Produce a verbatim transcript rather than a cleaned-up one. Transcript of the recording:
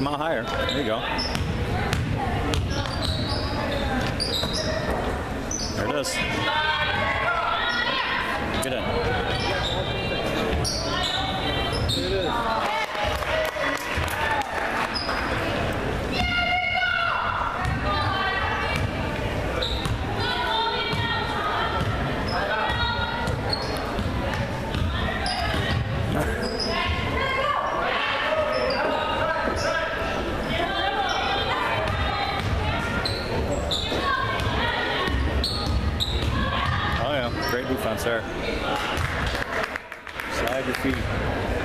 Come out higher. There you go. There it is. Get in. It is. Oh yeah, great defense there. Slide your feet.